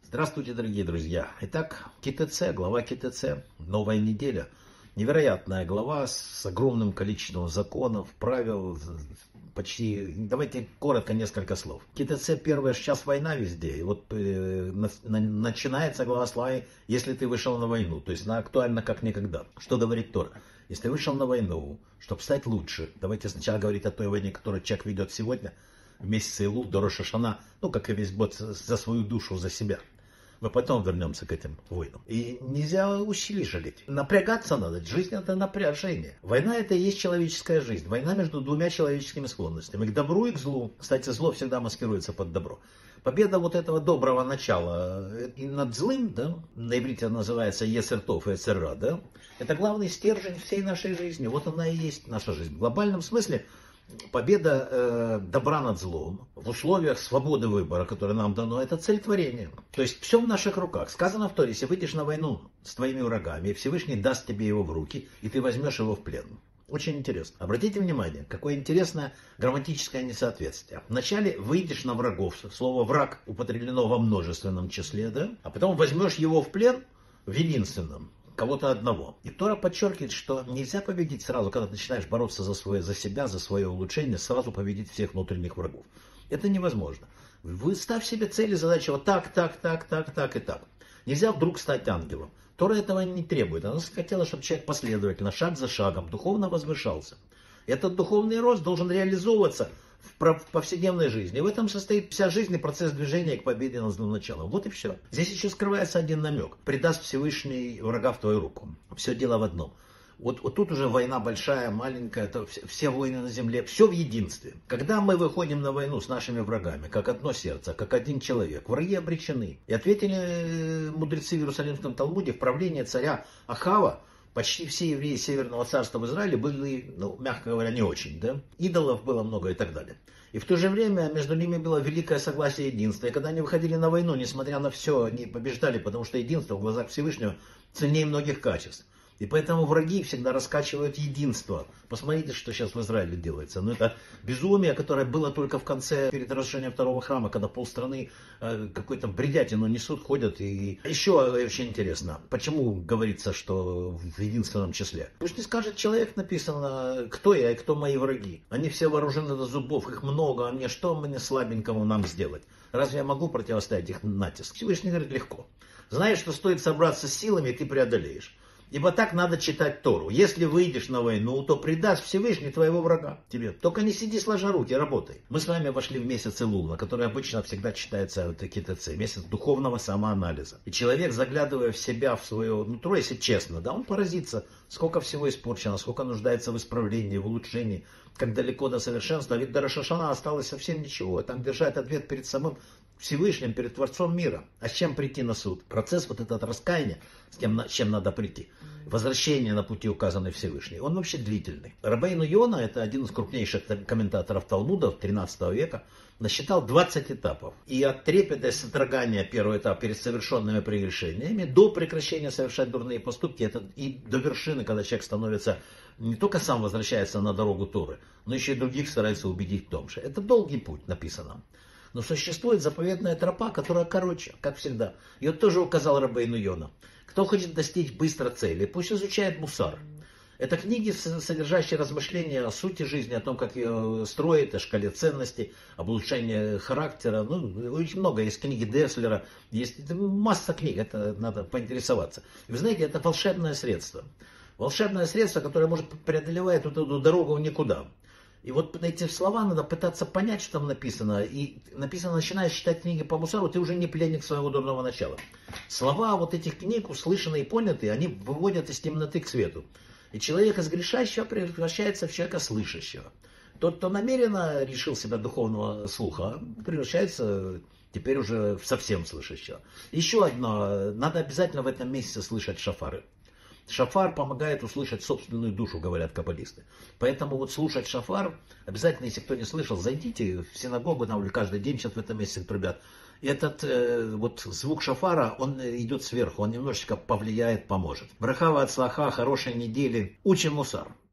Здравствуйте, дорогие друзья. Итак, КТЦ, глава КТЦ, новая неделя. Невероятная глава с огромным количеством законов, правил, почти, давайте коротко несколько слов. КТЦ первое, сейчас война везде, и вот начинается глава слова, если ты вышел на войну, то есть она актуальна как никогда. Что говорит Тора? Если ты вышел на войну, чтобы стать лучше, давайте сначала говорить о той войне, которую человек ведет сегодня, в месяце Илул, до Рош ха-Шана, как и весь год, за свою душу, за себя. Мы потом вернемся к этим войнам. И нельзя усилий жалеть. Напрягаться надо. Жизнь — это напряжение. Война — это и есть человеческая жизнь. Война между двумя человеческими склонностями. К добру и к злу. Кстати, зло всегда маскируется под добро. Победа вот этого доброго начала и над злым, да, на иврите называется Ецер-Тов и Ецер-Ра, да, это главный стержень всей нашей жизни. Вот она и есть наша жизнь. В глобальном смысле победа добра над злом в условиях свободы выбора, которая нам дано, это цель творения. То есть все в наших руках. Сказано в Торе, если выйдешь на войну с твоими врагами, Всевышний даст тебе его в руки, и ты возьмешь его в плен. Очень интересно. Обратите внимание, какое интересное грамматическое несоответствие. Вначале выйдешь на врагов, слово враг употреблено во множественном числе, да? А потом возьмешь его в плен в единственном. Кого-то одного. И Тора подчеркивает, что нельзя победить сразу, когда ты начинаешь бороться за себя, за свое улучшение, сразу победить всех внутренних врагов. Это невозможно. Вы ставь себе цели, задачи вот так и так. Нельзя вдруг стать ангелом. Тора этого не требует. Она хотела, чтобы человек последовательно, шаг за шагом, духовно возвышался. Этот духовный рост должен реализовываться в повседневной жизни. И в этом состоит вся жизнь и процесс движения к победе над злым началом. Вот и все. Здесь еще скрывается один намек. Предаст Всевышний врага в твою руку. Все дело в одном. Вот тут уже война большая, маленькая, это все войны на земле, все в единстве. Когда мы выходим на войну с нашими врагами, как одно сердце, как один человек, враги обречены. И ответили мудрецы в Иерусалимском Талмуде, в правлении царя Ахава, почти все евреи Северного царства в Израиле были, мягко говоря, не очень, да? Идолов было много и так далее. И в то же время между ними было великое согласие и единство. И когда они выходили на войну, несмотря на все, они побеждали, потому что единство в глазах Всевышнего ценнее многих качеств. И поэтому враги всегда раскачивают единство. Посмотрите, что сейчас в Израиле делается. Это безумие, которое было только в конце, перед разрушением второго храма, когда полстраны какой-то бредятину несут, ходят. И еще очень интересно, почему говорится, что в единственном числе. Пусть не скажет человек, написано, кто я и кто мои враги. Они все вооружены до зубов, их много, а мне что, мне слабенькому нам сделать? Разве я могу противостоять их натиск? Всевышний говорит, легко. Знаешь, что стоит собраться с силами, ты преодолеешь. Ибо так надо читать Тору. Если выйдешь на войну, то предаст Всевышний твоего врага тебе. Только не сиди сложа руки, работай. Мы с вами вошли в месяц Илул, который обычно всегда читается КТЦ, месяц духовного самоанализа. И человек, заглядывая в себя, в свое нутро, если честно, да, он поразится, сколько всего испорчено, сколько нуждается в исправлении, в улучшении, как далеко до совершенства. Ведь до Рош ха-Шана осталось совсем ничего. Там держать ответ перед самым Всевышним, перед Творцом мира. А с чем прийти на суд? Процесс вот этот раскаяния, с чем надо прийти. Возвращение на пути, указанный Всевышний. Он вообще длительный. Рабейну Йона, это один из крупнейших комментаторов Талмуда 13 века, насчитал 20 этапов. И от трепета и содрогания первый этап перед совершенными прегрешениями до прекращения совершать дурные поступки, и до вершины, когда человек становится, не только сам возвращается на дорогу Торы, но еще и других старается убедить в том же. Это долгий путь, написано. Но существует заповедная тропа, которая короче, как всегда. Ее тоже указал Рабейну Йона. Кто хочет достичь быстро цели, пусть изучает Мусар. Это книги, содержащие размышления о сути жизни, о том, как ее строить, о шкале ценностей, об улучшении характера. Очень много. Есть книги Деслера, есть масса книг, это надо поинтересоваться. И вы знаете, это волшебное средство. Волшебное средство, которое может преодолевать вот эту дорогу в никуда. И вот эти слова надо пытаться понять, что там написано. И написано, начиная читать книги по Мусару, ты уже не пленник своего дурного начала. Слова вот этих книг, услышанные и понятые, они выводят из темноты к свету. И человек из грешащего превращается в человека слышащего. Тот, кто намеренно решил себя духовного слуха, превращается теперь уже в совсем слышащего. Еще одно, надо обязательно в этом месяце слышать шафары. Шафар помогает услышать собственную душу, говорят каббалисты. Поэтому вот слушать шафар, обязательно, если кто не слышал, зайдите в синагогу, там каждый день сейчас в этом месяце трубят. И этот вот звук шафара, он идет сверху, он немножечко повлияет, поможет. Браха ва ацлаха, хорошей недели. Учим Мусар.